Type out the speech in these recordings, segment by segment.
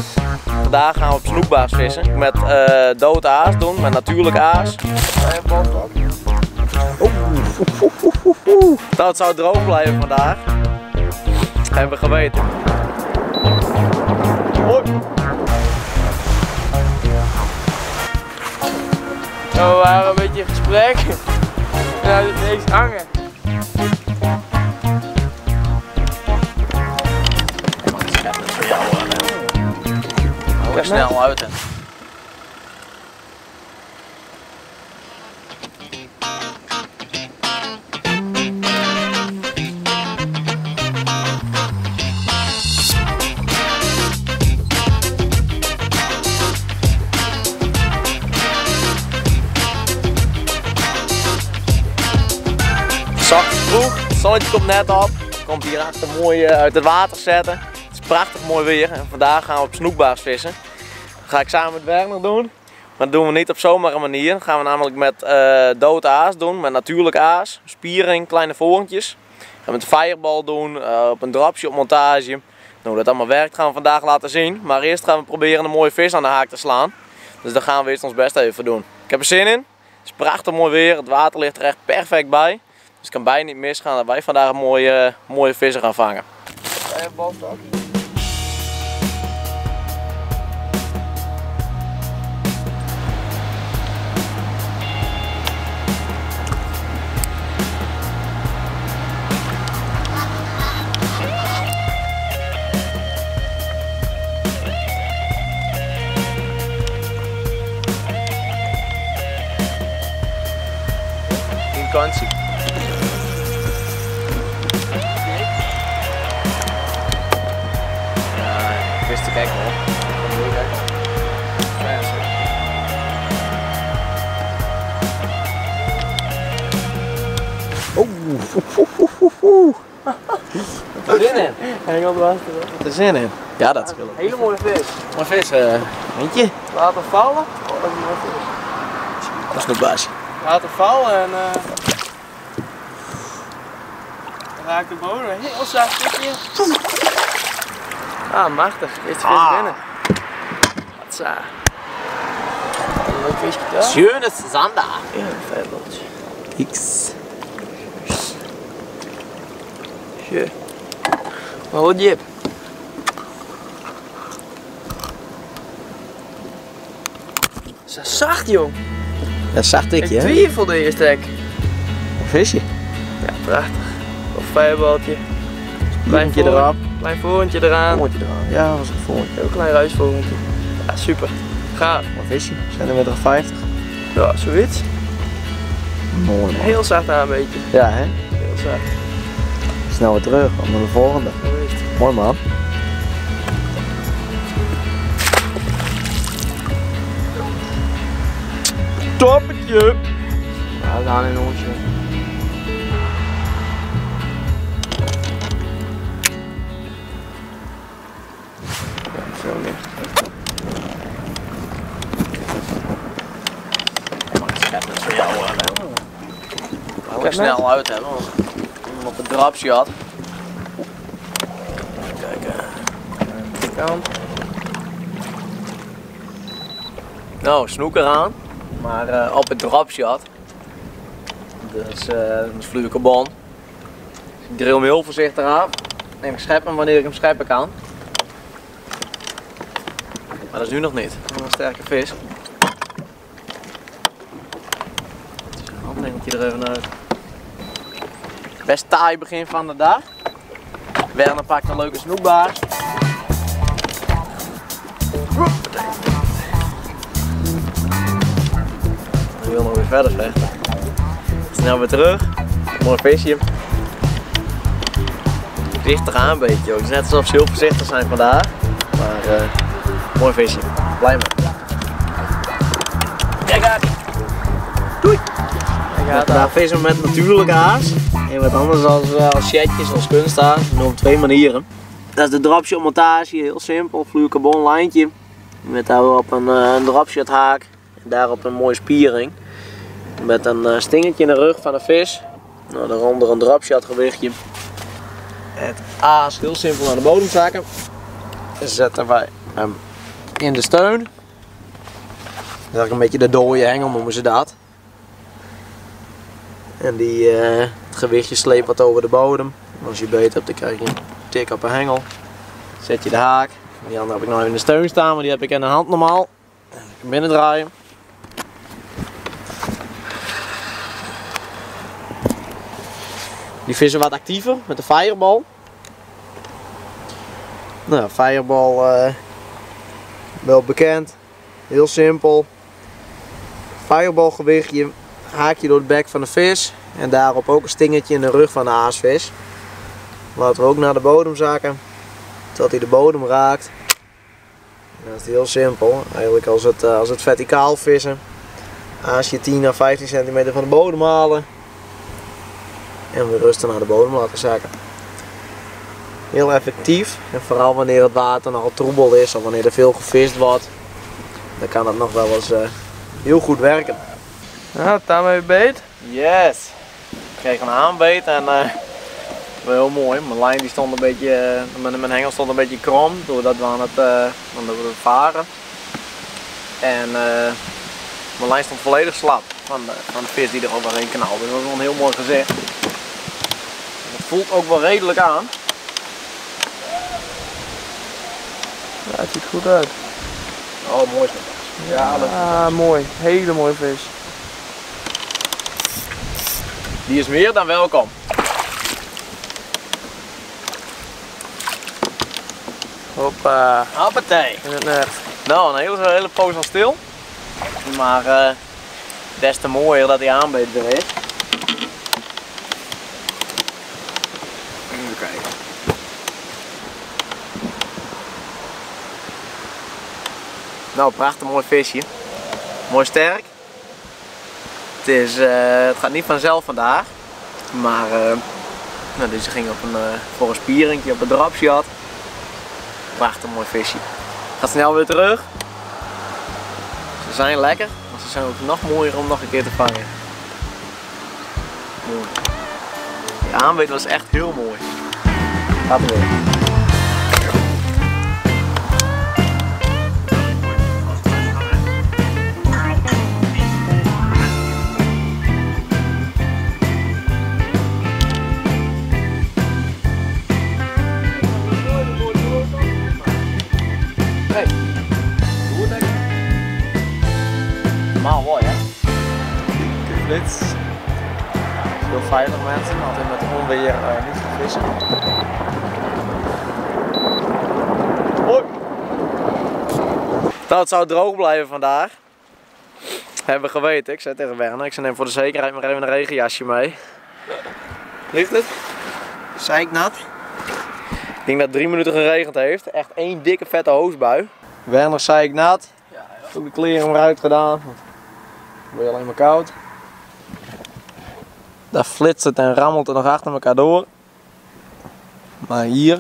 Vandaag gaan we op snoekbaars vissen met dood aas doen, met natuurlijk aas. Dat zou droog blijven vandaag. Hebben we geweten. Nou, we waren een beetje in gesprek. Nou, er is niks hangen. Hou er snel uit, hè. Zacht vroeg, het zonnetje komt net op. Komt hier achter mooi uit het water zetten. Het is prachtig mooi weer en vandaag gaan we op snoekbaars vissen. Dat ga ik samen met Werner doen. Maar dat doen we niet op zomaar een manier. Dat gaan we namelijk met dood aas doen, met natuurlijk aas. Spiering, kleine vorentjes. Gaan we met een fireball doen, op een drapje op montage. Nou, hoe dat allemaal werkt gaan we vandaag laten zien. Maar eerst gaan we proberen een mooie vis aan de haak te slaan. Dus daar gaan we eerst ons best even doen. Ik heb er zin in. Het is prachtig mooi weer, het water ligt er echt perfect bij. Dus het kan bijna niet misgaan dat wij vandaag een mooie vissen gaan vangen. In kansie. Te kijken hoor. Er zin in. Hang op de water. Er zin in. Ja, dat is wel. Hele mooie vis. Mooi vis, eentje. Laten vallen. Oh, dat is een mooie vis. Dat is een baasje. Laten vallen en raakt de bodem. Heel zacht stukje. Ah, machtig. Eerste vis binnen. Hatsa. Een leuk visje daar. Schönes Zander. Ja, een fireballtje. X. Schön. Maar wat jip. Is dat zacht, jong? Dat is zacht tikje, Ik hè? twijfelde eerst, hek. Een visje. Ja, prachtig. Of fireballtje. Kleintje erop. Klein vorentje eraan. Vorentje eraan. Ja, dat was een vorentje. Heel klein ruisvorentje. Ja, super. Gaaf. Een visje. Centimeter 50. Ja, zoiets. Mooi man. Heel zacht aan een beetje. Ja, hè? Heel zacht. Snel weer terug. Naar de volgende. Zoiets. Mooi man. Toppetje. Ja, we gaan in een onsje. Ja, veel meer. Dat is voor jou, hè? Hou er snel uit, hè? Want ik op het drapje had. Kijk, Kant. nou, snoek eraan, maar op het drapje had. Dus dat is fluorocarbon. Dus ik drill hem heel voorzichtig af. Neem ik scheppen wanneer ik hem scheppen kan. Maar dat is nu nog niet. Dat is een sterke vis. Handlengeltje er even uit. Best taai begin van de dag. Werner pakt een leuke snoekbaars. Ik wil nog weer verder vechten. Snel weer terug. Mooi visje. Dicht eraan een beetje ook. Het is net alsof ze heel voorzichtig zijn vandaag. Maar mooi visje. Blij mee. Kijk uit. Doei. Vandaag vissen we met natuurlijke haas. En wat anders als chatjes, als kunsthaas. We doen op twee manieren. Dat is de drapje op montage. Heel simpel. Fluorocarbon lijntje. Met daarop een drapje het haak. En daarop een mooie spiering. Met een stingetje in de rug van de vis. Nou, daaronder een drapshot gewichtje. Het aas heel simpel naar de bodem zakken. En zetten wij hem in de steun. Dat is eigenlijk een beetje de dode hengel noemen ze dat. En die, het gewichtje sleept wat over de bodem. En als je beet hebt dan krijg je een tik op een hengel. Zet je de haak. Die andere heb ik nou in de steun staan, maar die heb ik in de hand normaal. Ik kan binnen draaien. Die vissen wat actiever met de fireball. Nou, fireball wel bekend. Heel simpel. Fireball gewichtje haak je door het bek van de vis. En daarop ook een stingetje in de rug van de aasvis. Laten we ook naar de bodem zakken. Tot hij de bodem raakt. Dat is heel simpel. Eigenlijk als het verticaal vissen. Aasje 10 à 15 centimeter van de bodem halen. En weer rustig naar de bodem laten zakken. Heel effectief. En vooral wanneer het water nogal troebel is of wanneer er veel gevist wordt. Dan kan dat nog wel eens heel goed werken. Ja, daarmee beet. Yes! Ik kreeg een aanbeet en wel heel mooi. Mijn lijn die stond een beetje, mijn hengel stond een beetje krom doordat we aan het varen. En mijn lijn stond volledig slap van de vis die er overheen knalde. Dat was wel een heel mooi gezicht. Het voelt ook wel redelijk aan. Ja, het ziet goed uit. Oh, mooi. Ja, mooi. Hele mooie vis. Die is meer dan welkom. Hoppa. Hoppatee. In het net. Nou, een hele poos al stil. Maar des te mooier dat die aanbeet er is. Even kijken. Nou, prachtig mooi visje. Mooi sterk. Het gaat niet vanzelf vandaag. Maar nou, deze ging voor een spieringje op een drapshot. Prachtig mooi visje. Gaat snel weer terug. Ze zijn lekker, maar ze zijn ook nog mooier om nog een keer te vangen. Mooi. Die aanbeet was echt heel mooi. Gaat er weer. Normaal mooi hè? Flits. Heel veilig mensen, altijd met onweer niet gaan vissen. Hoi! Nou, het zou droog blijven vandaag. Hebben we geweten. Ik zei tegen Werner, ik neem voor de zekerheid maar even een regenjasje mee. Ligt het? Zeiknat. Ik denk dat het 3 minuten geregend heeft. Echt één dikke vette hoosbui. Werner zeiknat. Ook de kleren maar uitgedaan. Dan word je alleen maar koud. Daar flitst het en rammelt het nog achter elkaar door. Maar hier.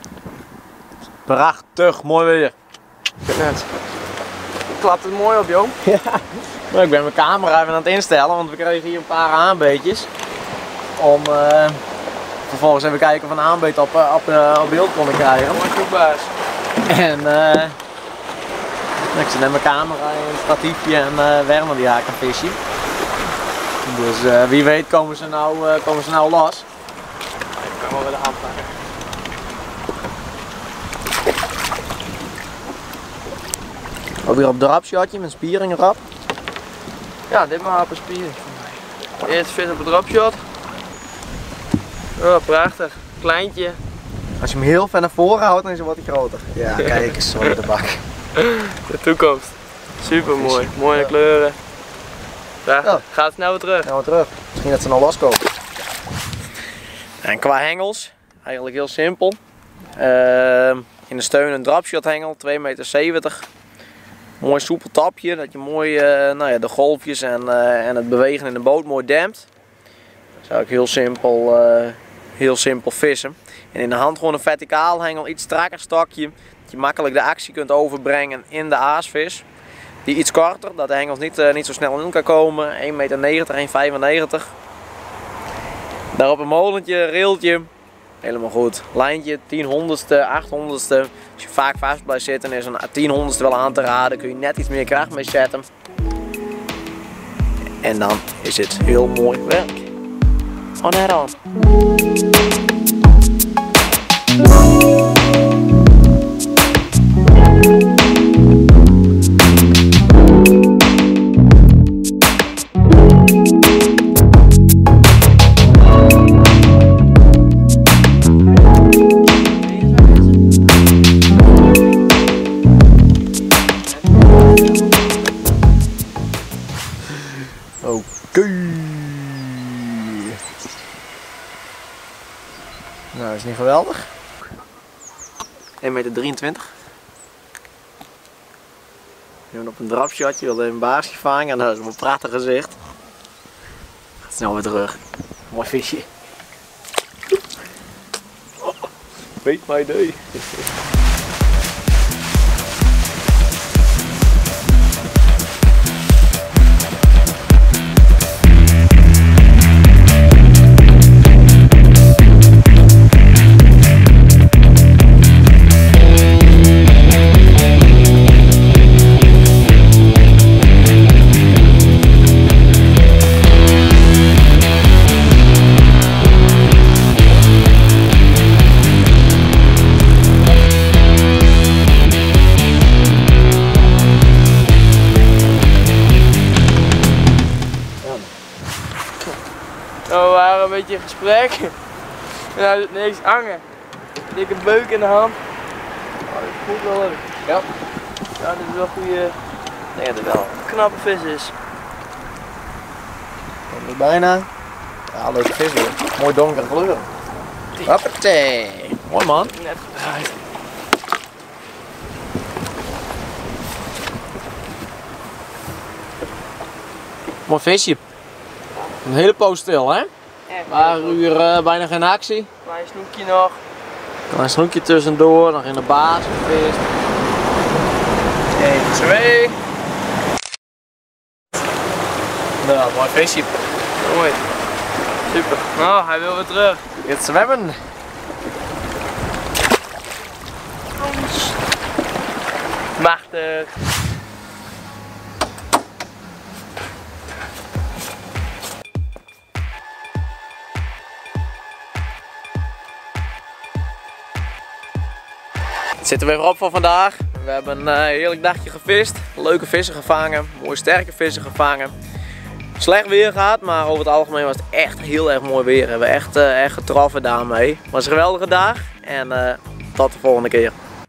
Prachtig mooi weer. Net. Klapt het mooi op, joh. Ja. Maar ik ben mijn camera even aan het instellen, want we kregen hier een paar aanbeetjes. Om vervolgens even kijken of we een aanbeet op beeld konden krijgen. Mooi zoekbaas. En ik zit met mijn camera in het statiefje en Werner die haakt een visje. Dus wie weet komen ze nou los. Ik kan wel weer de hand pakken. Ook weer op drapshotje met spiering erop. Ja, dit maar op een spiering voor mij. Eerst vis op een dropshot. Oh, prachtig. Kleintje. Als je hem heel ver naar voren houdt, dan wordt hij groter. Ja, kijk eens, zo in de bak. De toekomst. Super mooi. Mooie kleuren. Prachtig. Ja. Gaat snel weer terug. Gaan we terug. Misschien dat ze nog loskomen. En qua hengels, eigenlijk heel simpel. In de steun een drapshot hengel, 2,70 meter. Mooi soepel tapje, dat je mooi de golfjes en het bewegen in de boot mooi dempt. Dat is eigenlijk heel simpel vissen. En in de hand gewoon een verticaal hengel, iets strakker stokje. Dat je makkelijk de actie kunt overbrengen in de aasvis. Die iets korter, dat de hengels niet zo snel in kan komen. 1,90 meter, 1,95 meter. Daarop een molentje, railtje. Helemaal goed. Lijntje 10/100ste, 8/100ste. Als je vaak vast blijft zitten is een 10/100ste wel aan te raden. Kun je net iets meer kracht mee zetten. En dan is het heel mooi werk. On head on. Oké. Nou, is niet geweldig. 1,23 meter. Nu op een drapshotje, wilde een baasje vangen en dat is een prachtig gezicht. Gaat snel weer terug. Mooi visje. Weet my day. Nou, we waren een beetje in gesprek. En hij doet niks hangen. Dikke beuk in de hand. Oh, dat is goed wel leuk. Ja. Ja, dit is wel een goede. Ik denk dat het wel Knappe vis is. bijna. Ja, leuke vis weer. Mooi donkere kleur. Hoppatee. Mooi man. Net gedraaid. Mooi visje. Een hele poos stil, hè? Echt. Een paar uur bijna geen actie. Klein snoekje nog. Klein snoekje tussendoor, nog in de baas gevist. 1, 2. Nou, mooi visje. Mooi. Super. Nou, hij wil weer terug. Het zwemmen. Machtig. Het zit er weer op voor vandaag. We hebben een heerlijk dagje gevist. Leuke vissen gevangen. Mooie sterke vissen gevangen. Slecht weer gehad, maar over het algemeen was het echt heel erg mooi weer. We hebben echt getroffen daarmee. Het was een geweldige dag en tot de volgende keer.